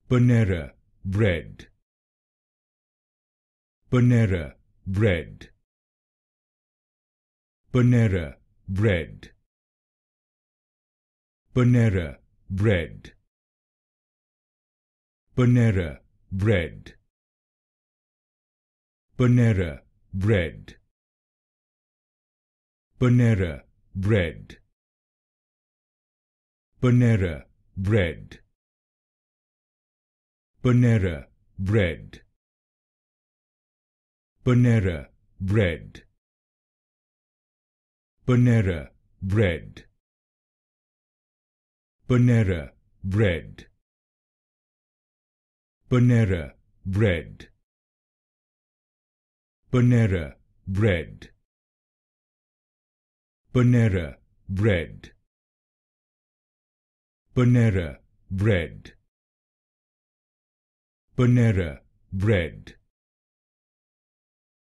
Panera Bread. Panera Bread. Panera Bread. Panera Bread. Panera Bread. Panera Bread. Panera Bread. Panera Bread. Panera Bread. Panera Bread. Panera Bread. Panera Bread. Panera Bread. Panera Bread. Panera Bread. Panera Bread. Panera Bread.